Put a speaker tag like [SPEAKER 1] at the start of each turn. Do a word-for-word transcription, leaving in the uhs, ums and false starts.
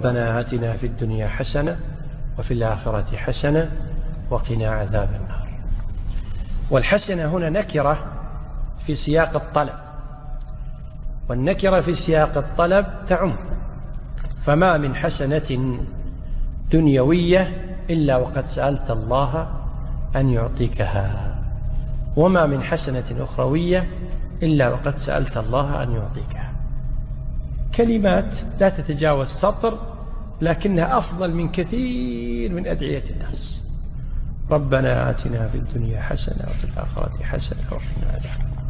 [SPEAKER 1] ربنا آتنا في الدنيا حسنة وفي الآخرة حسنة وقنا عذاب النار. والحسنة هنا نكرة في سياق الطلب، والنكرة في سياق الطلب تعم، فما من حسنة دنيوية إلا وقد سألت الله أن يعطيكها، وما من حسنة أخروية إلا وقد سألت الله أن يعطيكها. كلمات لا تتجاوز سطر، لكنها أفضل من كثير من أدعية الناس. ربنا آتنا في الدنيا حسنة وفي الآخرة حسنة وقنا عذاب النار.